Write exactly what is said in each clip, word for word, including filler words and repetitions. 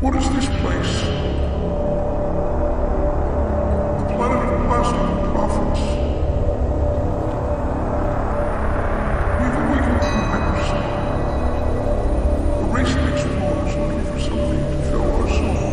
What is this place? The planet of plastic prophets. We've awakened from hyperspace. A race of explorers looking for something to fill our soul.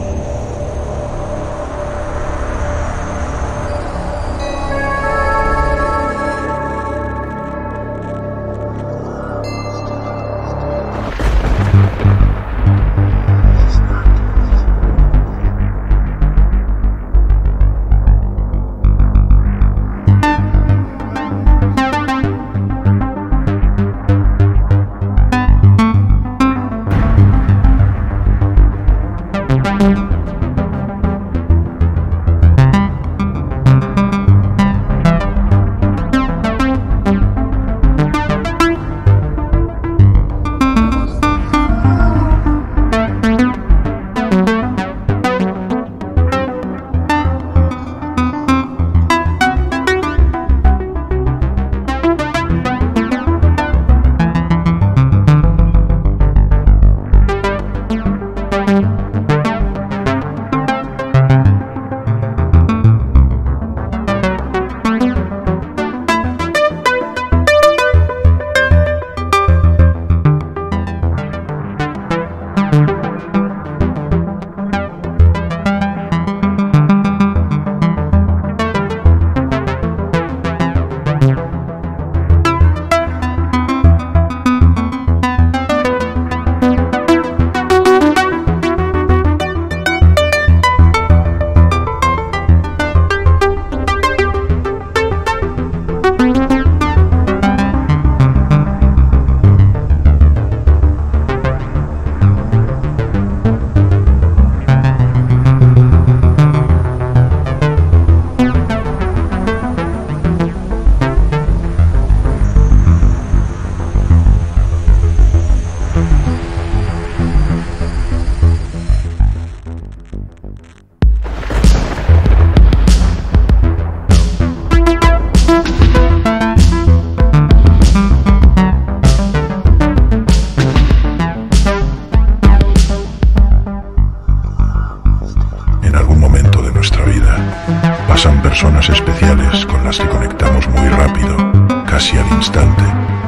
Pasan personas especiales con las que conectamos muy rápido, casi al instante,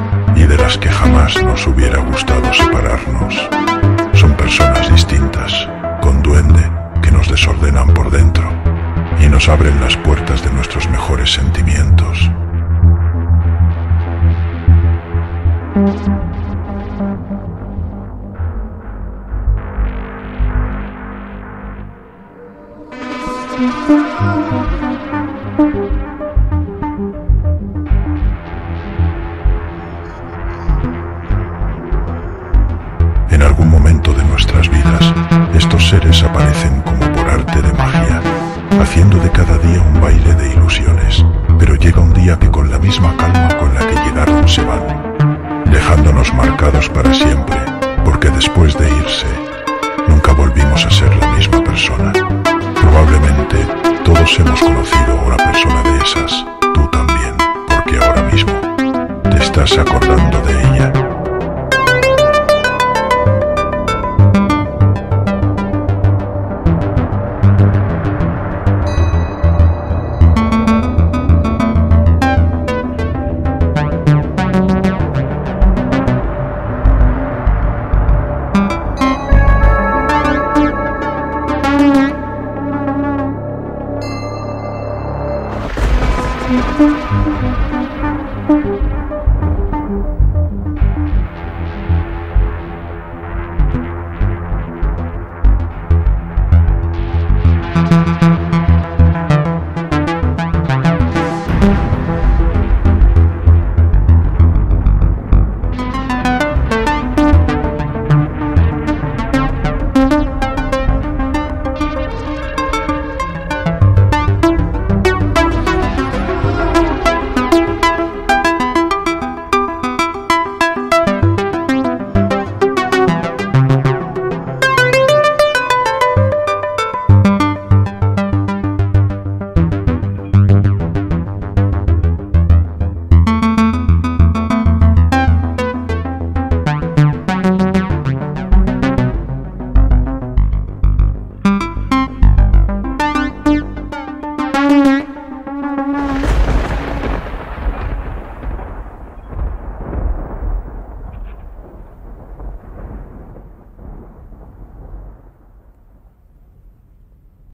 y de las que jamás nos hubiera gustado separarnos. Son personas distintas, con duende, que nos desordenan por dentro y nos abren las puertas de nuestros mejores sentimientos. En algún momento de nuestras vidas, estos seres aparecen como por arte de magia, haciendo de cada día un baile de ilusiones, pero llega un día que con la misma calma con la que llegaron se van, dejándonos marcados para siempre, porque después de irse, nunca volvimos a ser la misma persona. Probablemente todos hemos conocido a una persona de esas, tú también, porque ahora mismo te estás acordando de ella.